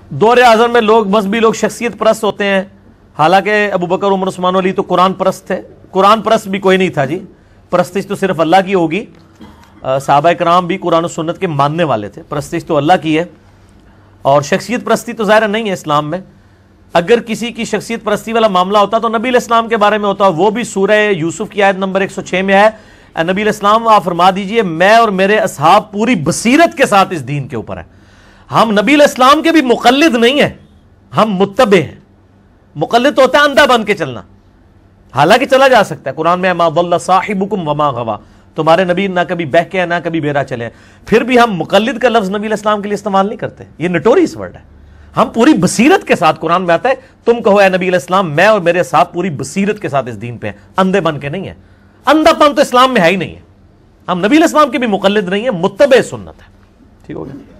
دور اعظم میں لوگ مذہبی لوگ شخصیت پرست ہوتے ہیں، حالانکہ ابو بکر عمر عثمان علی تو قرآن پرست تھے. قرآن پرست بھی کوئی نہیں تھا جی، پرستش تو صرف اللہ کی ہوگی. صحابہ کرام بھی قرآن و سنت کے ماننے والے تھے، پرستش تو اللہ کی ہے. اور شخصیت پرستی تو ظاہر نہیں ہے اسلام میں. اگر کسی کی شخصیت پرستی والا معاملہ ہوتا تو نبی علیہ السلام کے بارے میں ہوتا، وہ بھی سورہ یوسف کی آیت نمبر 106 میں ہے. نبی علیہ السلام آپ فرما دیجئے میں اور میرے اصحاب پوری بصیرت کے ساتھ اس دین کے اوپر ہیں. ہم نبی علیہ السلام کے بھی مقلد نہیں ہیں، ہم متبع ہیں. مقلد تو ہوتا ہے اندھا بن کے چلنا، حالانکہ چلا جا سکتا ہے. قرآن میں ما ضل صاحبکم وما غوا، تمہارے نبی نہ کبھی بہہ کے نہ کبھی بیرا چلے. پھر بھی ہم مقلد کا لفظ نبی علیہ السلام کے لیے استعمال نہیں کرتے، یہ نٹوریس ورڈ ہے. ہم پوری بصیرت کے ساتھ، قرآن میں آتا ہے تم کہو اے نبی علیہ السلام میں اور میرے صاحب پوری بصیرت کے ساتھ اس دین پہ ہیں، اندھے بن کے نہیں ہے. اندھا پن تو اسلام میں ہے ہی نہیں ہے. ہم نبی علیہ السلام کے بھی مقلد نہیں ہیں، متبع سنت ہے. ٹھیک ہو گیا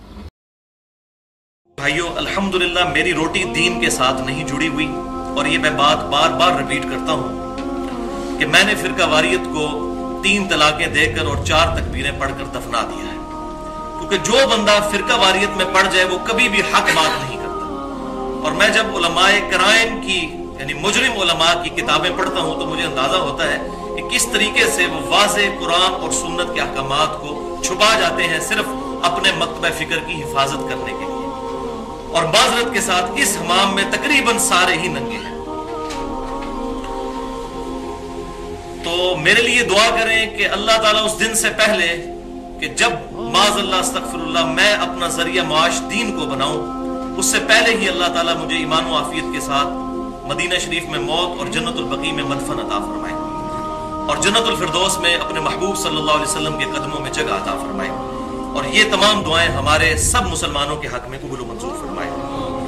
بھائیو؟ الحمدللہ میری روٹی دین کے ساتھ نہیں جڑی ہوئی، اور یہ میں بات بار بار ریپیٹ کرتا ہوں کہ میں نے فرقہ واریت کو 3 طلاقیں دے کر اور 4 تکبیریں پڑھ کر دفنا دیا ہے. کیونکہ جو بندہ فرقہ واریت میں پڑ جائے وہ کبھی بھی حق بات نہیں کرتا. اور میں جب علماء کرائم کی یعنی مجرم علماء کی کتابیں پڑھتا ہوں تو مجھے اندازہ ہوتا ہے کہ کس طریقے سے وہ واضح قرآن اور سنت کے احکامات کو چھپا جاتے ہیں صرف اپنے مکتبہ فکر کی حفاظت کرنے کے لیے. اور معذرت کے ساتھ اس حمام میں تقریباً سارے ہی ننگے ہیں. تو میرے لیے دعا کریں کہ اللہ تعالیٰ اس دن سے پہلے کہ جب معاذ اللہ استغفر اللہ میں اپنا ذریعہ معاش دین کو بناؤں، اس سے پہلے ہی اللہ تعالیٰ مجھے ایمان و عافیت کے ساتھ مدینہ شریف میں موت اور جنت البقیع میں مدفن عطا فرمائے، اور جنت الفردوس میں اپنے محبوب صلی اللہ علیہ وسلم کے قدموں میں جگہ عطا فرمائے. اور یہ تمام دعائیں ہمارے سب مسلمانوں کے حق میں قبول و منظور فرمائے.